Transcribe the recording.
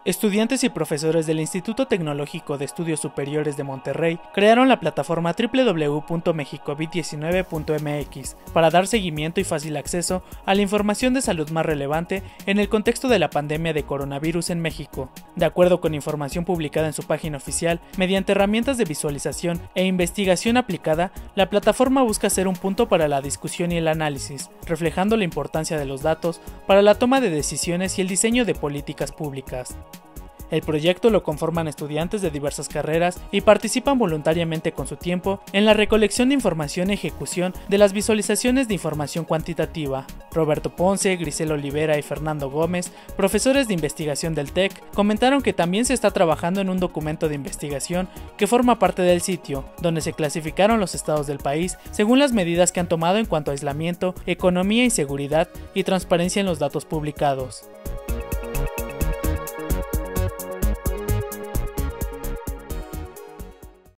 Estudiantes y profesores del Instituto Tecnológico de Estudios Superiores de Monterrey crearon la plataforma www.mexicovid19.mx para dar seguimiento y fácil acceso a la información de salud más relevante en el contexto de la pandemia de coronavirus en México. De acuerdo con información publicada en su página oficial, mediante herramientas de visualización e investigación aplicada, la plataforma busca ser un punto para la discusión y el análisis, reflejando la importancia de los datos para la toma de decisiones y el diseño de políticas públicas. El proyecto lo conforman estudiantes de diversas carreras y participan voluntariamente con su tiempo en la recolección de información y ejecución de las visualizaciones de información cuantitativa. Roberto Ponce, Grisel Olivera y Fernando Gómez, profesores de investigación del TEC, comentaron que también se está trabajando en un documento de investigación que forma parte del sitio, donde se clasificaron los estados del país según las medidas que han tomado en cuanto a aislamiento, economía y seguridad y transparencia en los datos publicados.